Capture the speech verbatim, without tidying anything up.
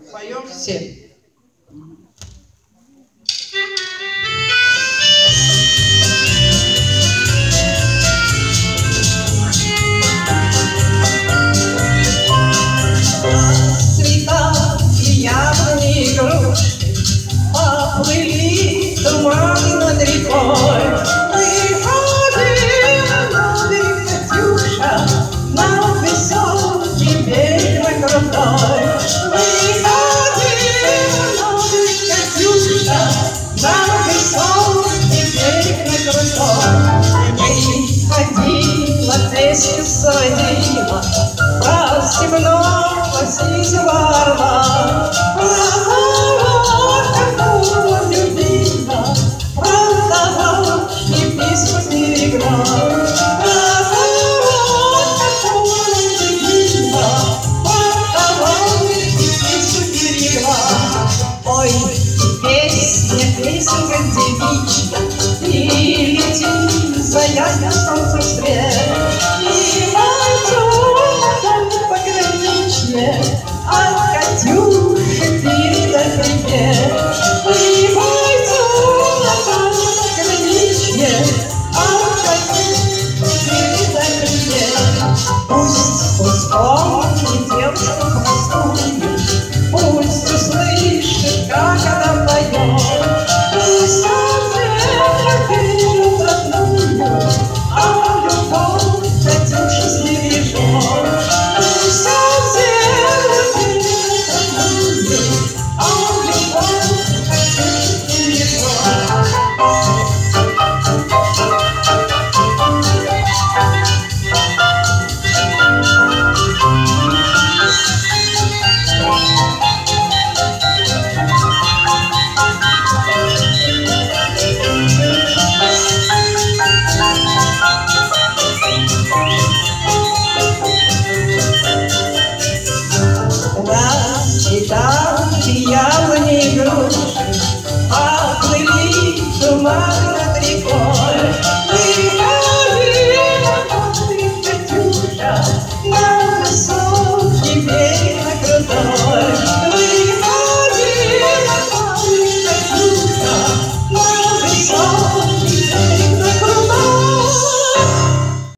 Поем все. Яблони груши поплыли туманы над рекой. Выходила на берег Катюша, на высокий берег крутой. Выходила на берег Катюша, на высокий берег крутой. Выходила, песню сводила про земного сизого орла. Ой, песня, песенка девичья, и лети за ясным солнцем свет, и мальчуга пограничье.